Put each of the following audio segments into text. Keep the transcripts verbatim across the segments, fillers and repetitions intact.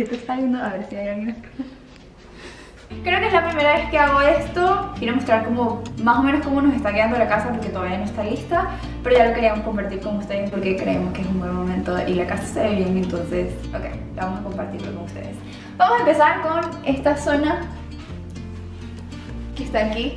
Esto está viendo, a ver si hay alguien acá. Creo que es la primera vez que hago esto. Quiero mostrar como más o menos cómo nos está quedando la casa porque todavía no está lista, pero ya lo queríamos compartir con ustedes porque creemos que es un buen momento y la casa se ve bien, entonces ok, vamos a compartirlo con ustedes. Vamos a empezar con esta zona que está aquí.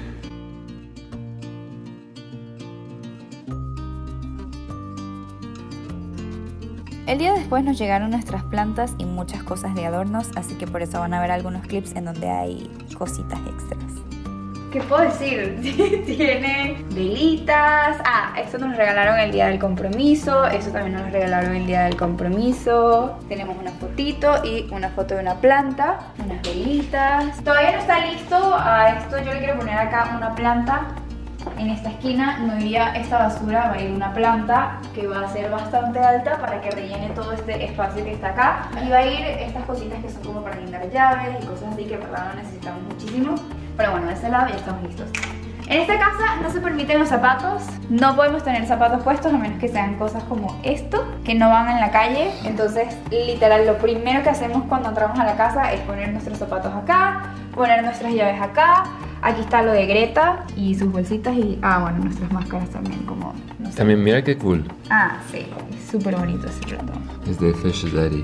El día después nos llegaron nuestras plantas y muchas cosas de adornos, así que por eso van a ver algunos clips en donde hay cositas extras. ¿Qué puedo decir? Tiene velitas. Ah, esto nos regalaron el día del compromiso. Eso también nos regalaron el día del compromiso. Tenemos una fotito y una foto de una planta. Unas velitas. Todavía no está listo. A esto yo le quiero poner acá una planta. En esta esquina no iría esta basura, va a ir una planta que va a ser bastante alta para que rellene todo este espacio que está acá. Y va a ir estas cositas que son como para guindar llaves y cosas así que verdad no necesitamos muchísimo. Pero bueno, de ese lado ya estamos listos. En esta casa no se permiten los zapatos. No podemos tener zapatos puestos a menos que sean cosas como esto, que no van en la calle. Entonces, literal, lo primero que hacemos cuando entramos a la casa es poner nuestros zapatos acá, poner nuestras llaves acá. Aquí está lo de Greta y sus bolsitas y, ah, bueno, nuestras máscaras también, como, no sé. También mira qué cool. Ah, sí, es súper bonito ese plato. Es de Fish Daddy.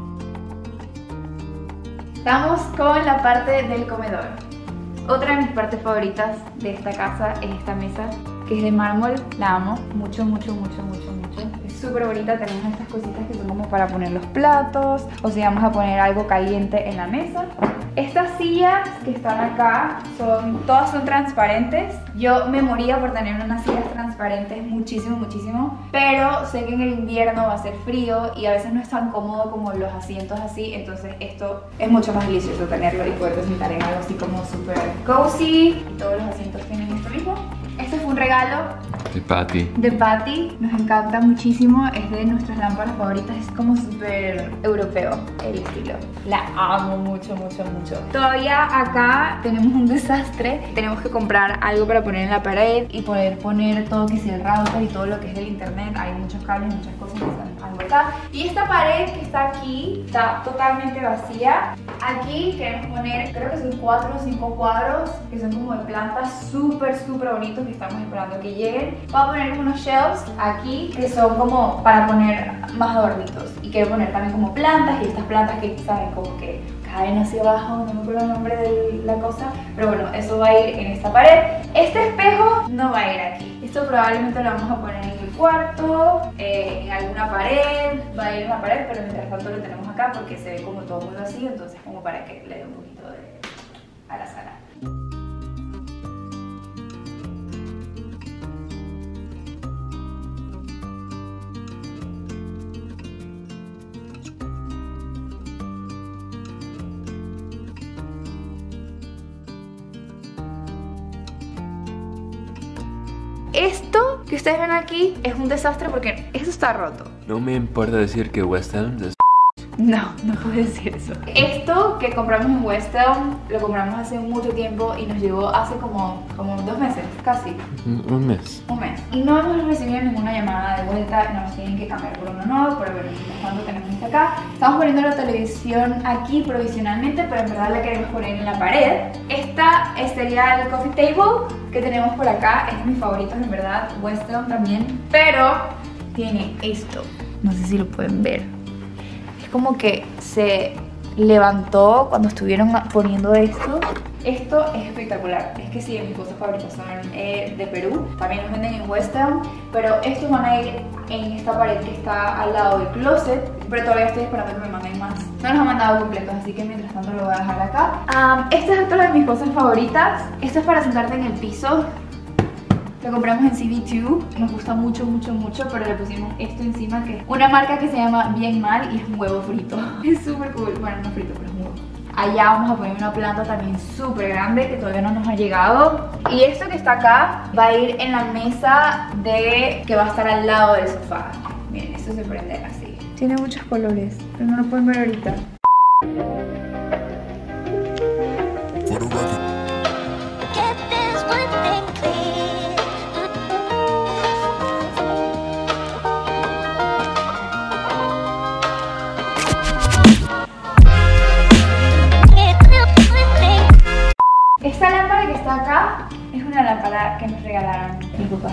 Estamos con la parte del comedor. Otra de mis partes favoritas de esta casa es esta mesa, que es de mármol. La amo mucho, mucho, mucho, mucho, mucho. Es súper bonita. Tenemos estas cositas que son como para poner los platos, o si vamos a poner algo caliente en la mesa. Estas sillas que están acá, son, todas son transparentes. Yo me moría por tener unas sillas transparentes muchísimo, muchísimo. Pero sé que en el invierno va a ser frío y a veces no es tan cómodo como los asientos así. Entonces esto es mucho más delicioso tenerlo y poder sentar en algo así como súper cozy. Y todos los asientos tienen esto mismo. Este fue un regalo De Patty. de Patty, nos encanta muchísimo, es de nuestras lámparas favoritas, es como súper europeo el estilo. La amo mucho, mucho, mucho. Todavía acá tenemos un desastre, tenemos que comprar algo para poner en la pared y poder poner todo que sea el router y todo lo que es del internet. Hay muchos cables, muchas cosas que están algo acá. Y esta pared que está aquí está totalmente vacía. Aquí queremos poner, creo que son cuatro o cinco cuadros que son como de plantas súper, súper bonitos que estamos esperando que lleguen. Voy a poner unos shelves aquí que son como para poner más adornitos. Y quiero poner también como plantas y estas plantas que saben como que caen hacia abajo, no me acuerdo el nombre de la cosa. Pero bueno, eso va a ir en esta pared. Este espejo no va a ir aquí. Esto probablemente lo vamos a poner en el cuarto, eh, en alguna pared. Va a ir en la pared, pero mientras tanto lo tenemos acá porque se ve como todo muy vacío. Entonces como para que le dé un poquito de a la sala. Esto que ustedes ven aquí es un desastre porque eso está roto. No me importa decir que West Elm es... No, no puedo decir eso. Esto que compramos en West Elm lo compramos hace mucho tiempo y nos llegó hace como, como dos meses, casi. Un mes. Un mes. Y no hemos recibido ninguna llamada de vuelta, nos tienen que cambiar por uno nuevo, pero bueno, cuando tenemos este acá. Estamos poniendo la televisión aquí provisionalmente, pero en verdad la queremos poner en la pared. Esta sería el coffee table que tenemos por acá, es de mis favoritos en verdad, West Elm también. Pero tiene esto, no sé si lo pueden ver. Es como que se levantó cuando estuvieron poniendo esto. Esto es espectacular. Es que sí, mis cosas favoritas son eh, de Perú. También los venden en West Elm. Pero estos van a ir en esta pared que está al lado del closet. Pero todavía estoy esperando que me manden más. No los han mandado completos, así que mientras tanto lo voy a dejar acá. Um, esta es otra de mis cosas favoritas. Esto es para sentarte en el piso. Lo compramos en C B dos, nos gusta mucho, mucho, mucho, pero le pusimos esto encima, que es una marca que se llama Bien Mal y es un huevo frito. Es súper cool, bueno, no frito, pero es un huevo. Allá vamos a poner una planta también súper grande que todavía no nos ha llegado. Y esto que está acá va a ir en la mesa de que va a estar al lado del sofá. Miren, esto se prende así. Tiene muchos colores, pero no lo pueden ver ahorita.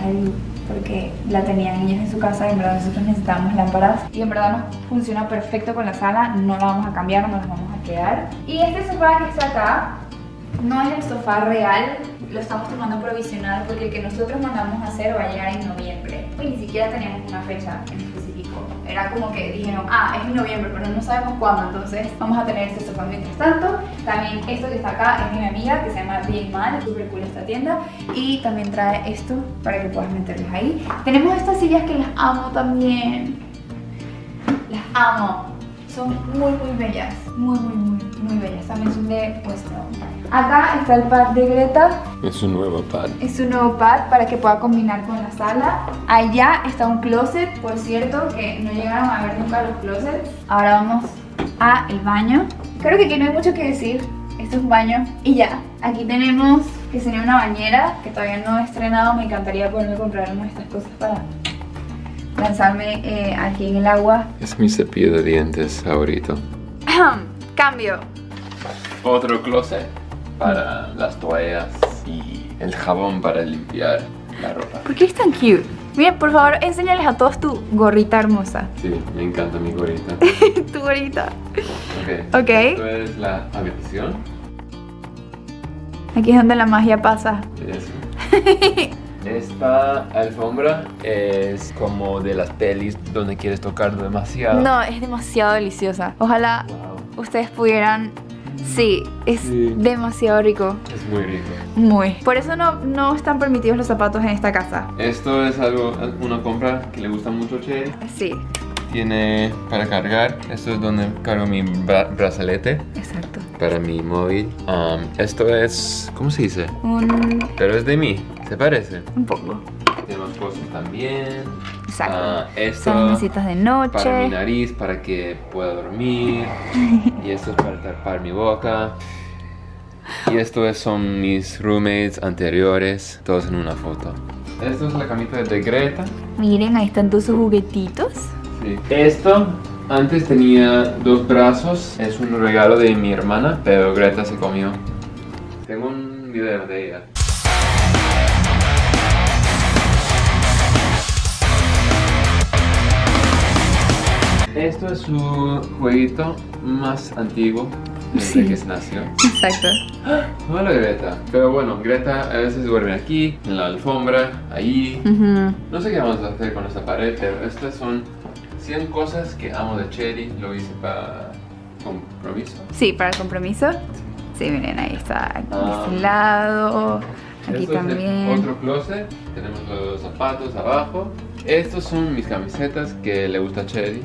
de luz porque la tenían ellos en su casa y en verdad nosotros necesitamos lámparas y en verdad nos funciona perfecto con la sala, no la vamos a cambiar, no la vamos a quedar. Y este sofá que está acá no es el sofá real, lo estamos tomando provisional porque el que nosotros mandamos a hacer va a llegar en noviembre y ni siquiera teníamos una fecha en específico. Era como que dijeron, ah, es en noviembre, pero no sabemos cuándo, entonces vamos a tener este sofá mientras tanto. También esto que está acá es de mi amiga que se llama Bien Mal, es súper cool esta tienda. Y también trae esto para que puedas meterlos ahí. Tenemos estas sillas que las amo también. Las amo. Son muy muy bellas, muy muy muy muy bellas. También son de Western. Acá está el pad de Greta. Es un nuevo pad. Es un nuevo pad para que pueda combinar con la sala. Allá está un closet, por cierto, que no llegaron a ver nunca los closets. Ahora vamos a el baño. Creo que aquí no hay mucho que decir. Esto es un baño y ya. Aquí tenemos que sería una bañera que todavía no he estrenado. Me encantaría poderme comprar una de estas cosas para lanzarme eh, aquí en el agua. Es mi cepillo de dientes favorito. Cambio. Otro closet para las toallas y el jabón para limpiar la ropa. ¿Por qué es tan cute? Miren, por favor, enséñales a todos tu gorrita hermosa. Sí, me encanta mi gorrita. Tu gorrita. Ok. Ok. Esto es la habitación. Aquí es donde la magia pasa. Eso. Esta alfombra es como de las pelis donde quieres tocar demasiado. No, es demasiado deliciosa. Ojalá Wow. ustedes pudieran... Sí, es Sí. demasiado rico. Es muy rico. Muy. Por eso no, no están permitidos los zapatos en esta casa. Esto es algo, una compra que le gusta mucho a Cherry. Sí, Tiene para cargar. Esto es donde cargo mi bra brazalete exacto. para mi móvil. Um, esto es, ¿cómo se dice? Un... Pero es de mí, ¿se parece? un poco. Tenemos cosas también. Exacto. Ah, esto Son mesitas de para mi noche. nariz, para que pueda dormir. Y esto es para tapar mi boca. Y esto es, son mis roommates anteriores, todos en una foto. Esto es la camita de Greta. Miren, ahí están todos sus juguetitos. Sí. Esto antes tenía dos brazos, es un regalo de mi hermana, pero Greta se comió. Tengo un video de ella. Esto es su jueguito más antiguo desde Sí. que se nació. Exacto. Hola Greta. Pero bueno, Greta a veces duerme aquí, en la alfombra, ahí. Ujú. No sé qué vamos a hacer con esta pared, pero estas son cien cosas que amo de Cherry. Lo hice para compromiso. Sí, para el compromiso. Sí, miren, ahí está. Aquí Ah. este lado. Aquí Esto es de también. otro closet. Tenemos los zapatos abajo. Estos son mis camisetas que le gusta a Cherry.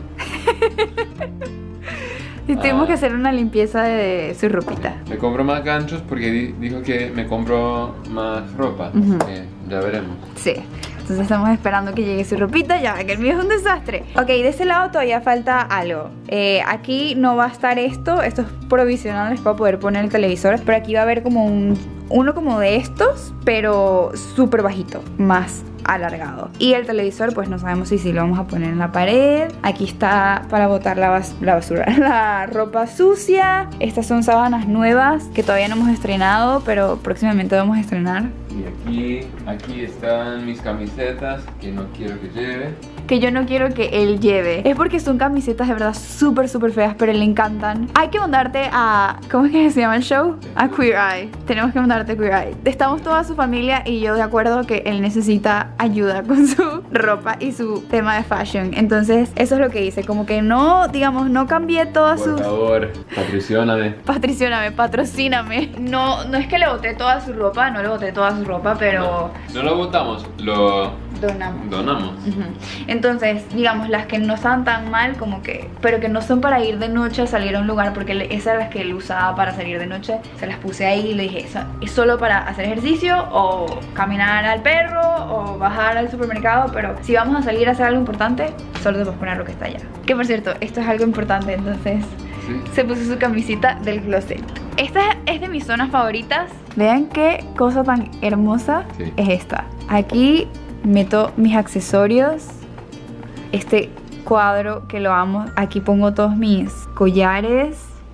Y tuvimos Ah. que hacer una limpieza de su ropita. Me compro más ganchos porque di- dijo que me compro más ropa. Ujú. Eh, ya veremos. Sí. Entonces estamos esperando que llegue su ropita, ya que el mío es un desastre. Ok, de ese lado todavía falta algo. Eh, aquí no va a estar esto, esto es provisional, es para poder poner el televisor. Pero aquí va a haber como un, uno como de estos, pero súper bajito, más alargado. Y el televisor, pues no sabemos si, si lo vamos a poner en la pared. Aquí está para botar la, bas la basura, la ropa sucia. Estas son sábanas nuevas que todavía no hemos estrenado, pero próximamente vamos a estrenar. Y aquí, aquí están mis camisetas que no quiero que lleve. Que yo no quiero que él lleve. Es porque son camisetas de verdad súper súper feas, pero le encantan. Hay que mandarte a... ¿cómo es que se llama el show? A Queer Eye. Tenemos que mandarte a Queer Eye. Estamos toda su familia y yo de acuerdo que él necesita ayuda con su ropa y su tema de fashion. Entonces eso es lo que hice. Como que no, digamos, no cambié todas Por sus... favor, patricióname. Patricióname, patrocíname. No, no es que le boté toda su ropa, no le boté toda su ropa, pero... No lo botamos, lo donamos. donamos. Ujú. Entonces, digamos, las que no están tan mal como que, pero que no son para ir de noche a salir a un lugar, porque le- esas eran las que él usaba para salir de noche, se las puse ahí y le dije, "Eso es solo para hacer ejercicio o caminar al perro o bajar al supermercado, pero si vamos a salir a hacer algo importante, solo te puedes poner lo que está allá". Que por cierto, esto es algo importante, entonces Sí. se puso su camisita del closet. Esta es de mis zonas favoritas. Vean qué cosa tan hermosa Sí. es esta. Aquí meto mis accesorios. Este cuadro que lo amo. Aquí pongo todos mis collares.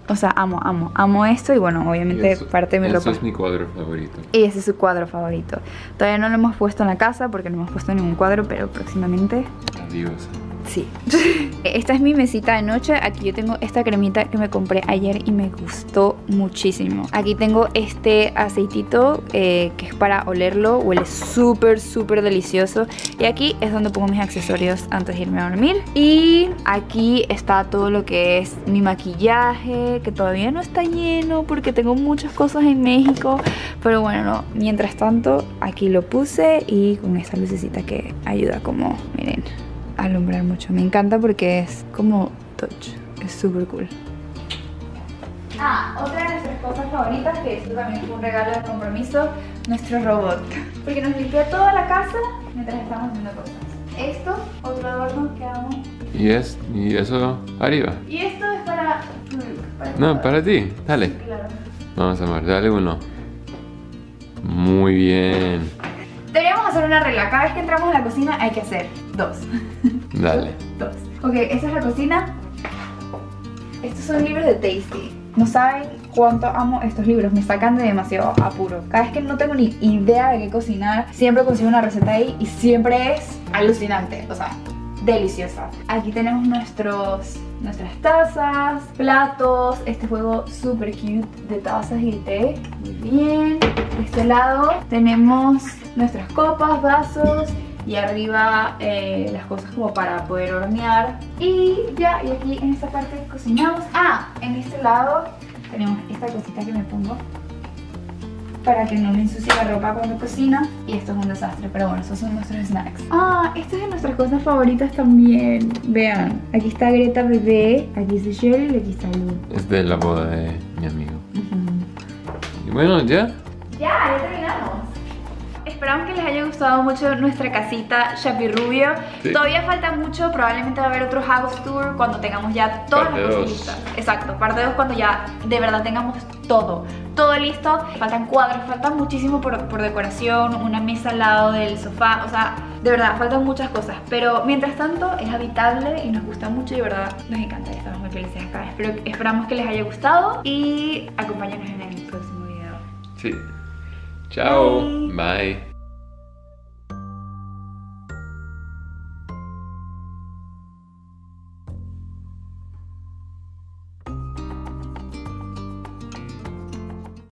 O sea, amo, amo, amo esto y bueno, obviamente Eso- parte de mi Eso ropa. es mi cuadro favorito. Y ese es su cuadro favorito. Todavía no lo hemos puesto en la casa porque no hemos puesto ningún cuadro, pero próximamente Adiós. sí. Esta es mi mesita de noche. Aquí yo tengo esta cremita que me compré ayer y me gustó muchísimo. Aquí tengo este aceitito eh, que es para olerlo. Huele súper, súper delicioso. Y aquí es donde pongo mis accesorios antes de irme a dormir. Y aquí está todo lo que es mi maquillaje, que todavía no está lleno porque tengo muchas cosas en México. Pero bueno, no. Mientras tanto, aquí lo puse y con esta lucecita que ayuda como, miren, alumbrar mucho. Me encanta porque es como touch. Es súper cool. Ah, otra de nuestras cosas favoritas, que esto también fue un regalo de compromiso, nuestro robot. Porque nos limpia toda la casa mientras estamos haciendo cosas. Esto, otro adorno que amo. ¿Y, es, y eso arriba? Y esto es para... para No, para ti. Dale. Claro. Vamos, amor, dale uno. Muy bien. Deberíamos hacer una regla. Cada vez que entramos a la cocina hay que hacer dos. Dale. Dos. Ok, esta es la cocina. Estos son libros de Tasty. No saben cuánto amo estos libros. Me sacan de demasiado apuro. Cada vez que no tengo ni idea de qué cocinar, siempre consigo una receta ahí y siempre es alucinante. O sea, deliciosa. Aquí tenemos nuestros, nuestras tazas, platos. Este juego súper cute de tazas y té. Muy bien. De este lado tenemos nuestras copas, vasos. Y arriba eh, las cosas como para poder hornear. Y ya, y aquí en esta parte cocinamos. Ah, en este lado tenemos esta cosita que me pongo para que no me ensucie la ropa cuando cocina. Y esto es un desastre, pero bueno, esos son nuestros snacks. Ah, esta es de nuestras cosas favoritas también. Vean, aquí está Greta bebé, aquí está Sherry y aquí está Lu. Es de la boda de mi amigo. Y bueno, ya. Ya, ya terminamos. Esperamos que les haya gustado mucho nuestra casita Chapirrubio. Sí. Todavía falta mucho, probablemente va a haber otro house tour cuando tengamos ya todas Parte las cosas dos. listas. Exacto, parte dos cuando ya de verdad tengamos todo, todo listo. Faltan cuadros, falta muchísimo por, por decoración, una mesa al lado del sofá, o sea, de verdad, faltan muchas cosas. Pero mientras tanto es habitable y nos gusta mucho y de verdad nos encanta y estamos muy felices acá. Espero, esperamos que les haya gustado y acompáñanos en el próximo video. Sí. Chao. Bye. Bye.